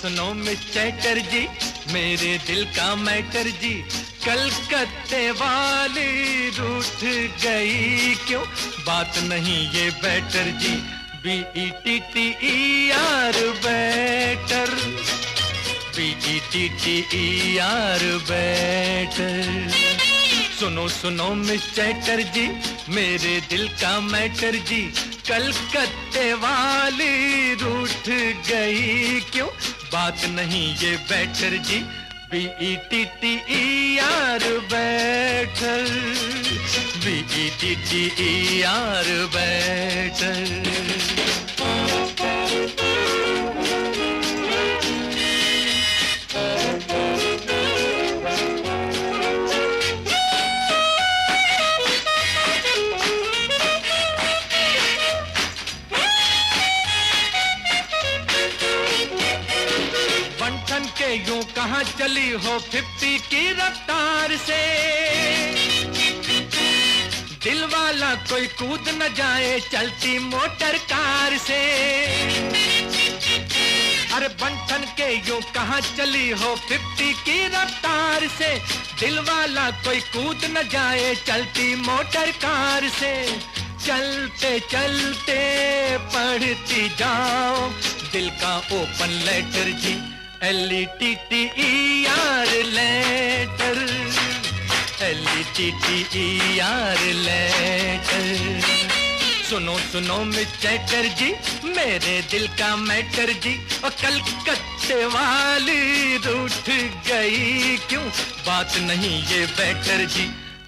सुनो मिस चैटर्जी, मेरे दिल का मैटर जी, कलकत्ते वाली रूठ गई क्यों, बात नहीं ये बेटर जी, BETTER बेटर, BETTER बेटर। सुनो सुनो मिस चैटर्जी, मेरे दिल का मैटर जी, कलकत्ते वाली रूठ गई क्यों, बात नहीं ये बेटर जी, BETTER बेटर, BETTER बेटर। के यूं कहां चली हो 50 की रफ्तार से, दिल वाला कोई कूद न जाए चलती मोटर कार से। अरे बंठन के यूं कहां चली हो 50 की रफ्तार से, दिल वाला कोई कूद न जाए चलती मोटर कार से। चलते चलते पढ़ती जाओ दिल का ओपन लेटर जी, LETTER लेटर, LETTER लेटर। सुनो सुनो मिस चैटर्जी, मेरे दिल का मैटर जी, और कलकत्ते वाली रूठ गई क्यों, बात नहीं ये बेटर जी,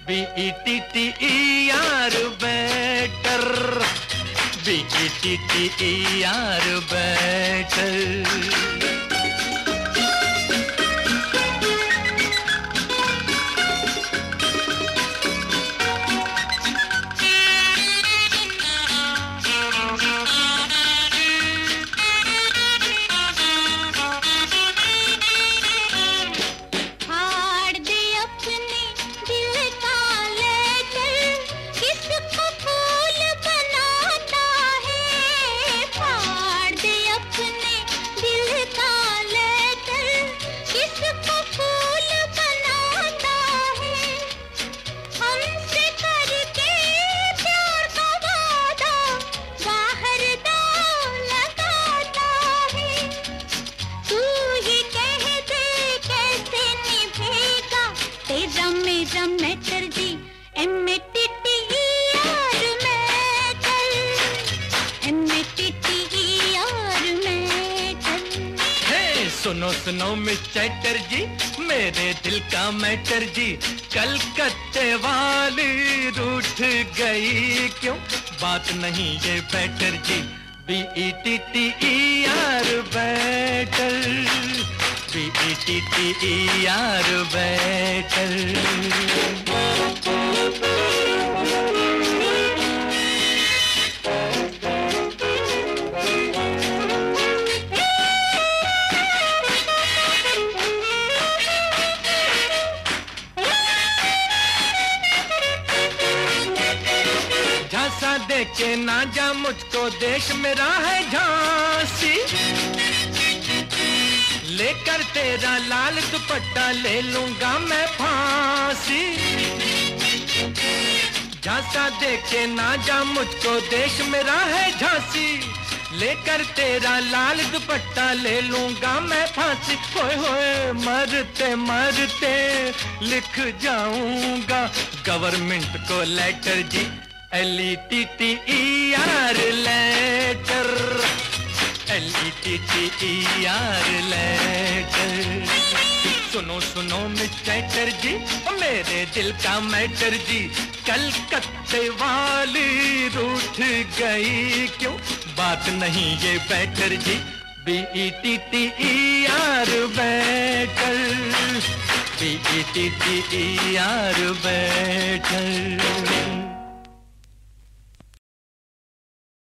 BETTER better, BETTER better. Matter जी METTER मैटर, METTER मैटर। हे सुनो सुनो मिस चैटर्जी, मेरे दिल का मैटर जी, कलकत्ते वाली रूठ गई क्यों, बात नहीं ये बेटर जी, BETTER बेटर, BETTER बेटर। झांसा दे के ना जा मुझको, देश मेरा है झांसी, लेकर तेरा लाल दुपट्टा ले लूंगा मैं फांसी। झांसा दे के ना जा मुझको, देश मेरा है झांसी, लेकर तेरा लाल दुपट्टा ले लूंगा मैं फांसी। होए होए मरते मरते लिख जाऊंगा गवर्नमेंट को लेटर जी, LETTER लेटर, LETTER लेटर। सुनो सुनो मिस चैटर्जी, मेरे दिल का मैटर जी, कलकत्ते वाली रूठ गई क्यों, बात नहीं ये बेटर जी, BETTER बेटर, BETTER बेटर।